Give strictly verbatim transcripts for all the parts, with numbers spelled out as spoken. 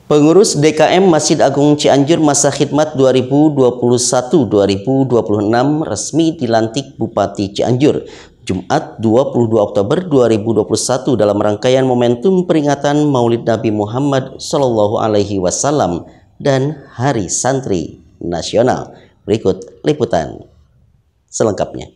Pengurus D K M Masjid Agung Cianjur masa khidmat dua ribu dua puluh satu sampai dua ribu dua puluh enam resmi dilantik Bupati Cianjur Jumat dua puluh dua Oktober dua ribu dua puluh satu dalam rangkaian momentum peringatan Maulid Nabi Muhammad Shallallahu Alaihi Wasallam dan Hari Santri Nasional. Berikut liputan selengkapnya.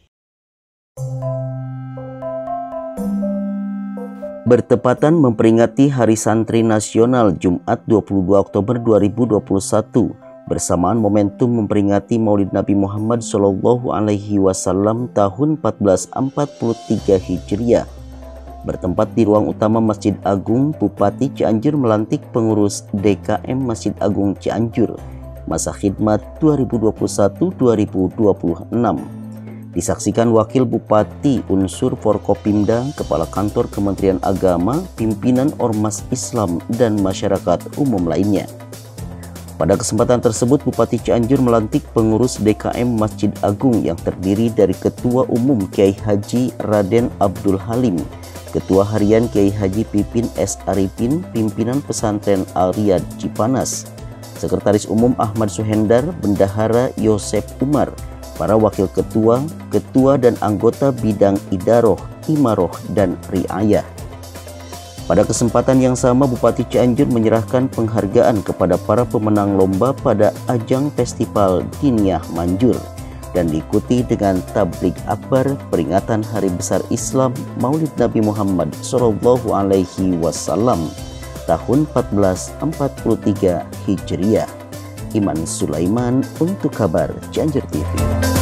Bertepatan memperingati Hari Santri Nasional Jumat dua puluh dua Oktober dua ribu dua puluh satu bersamaan momentum memperingati Maulid Nabi Muhammad Shallallahu Alaihi Wasallam tahun seribu empat ratus empat puluh tiga Hijriah, bertempat di ruang utama Masjid Agung, Bupati Cianjur melantik pengurus D K M Masjid Agung Cianjur masa khidmat dua ribu dua puluh satu sampai dua ribu dua puluh enam. Disaksikan Wakil Bupati, unsur Forkopimda, Kepala Kantor Kementerian Agama, pimpinan Ormas Islam, dan masyarakat umum lainnya. Pada kesempatan tersebut, Bupati Cianjur melantik pengurus D K M Masjid Agung yang terdiri dari Ketua Umum Kiai Haji Raden Abdul Halim, Ketua Harian Kiai Haji Pipin S. Arifin, pimpinan Pesantren Al-Riyad Cipanas, Sekretaris Umum Ahmad Suhendar, Bendahara Yosep Umar, para wakil ketua, ketua dan anggota bidang idaroh, imaroh, dan riayah. Pada kesempatan yang sama, Bupati Cianjur menyerahkan penghargaan kepada para pemenang lomba pada ajang Festival Diniyah Manjur dan diikuti dengan tablik akbar peringatan Hari Besar Islam Maulid Nabi Muhammad Shallallahu Alaihi Wasallam tahun seribu empat ratus empat puluh tiga Hijriah. Iman Sulaiman untuk Kabar Cianjur T V.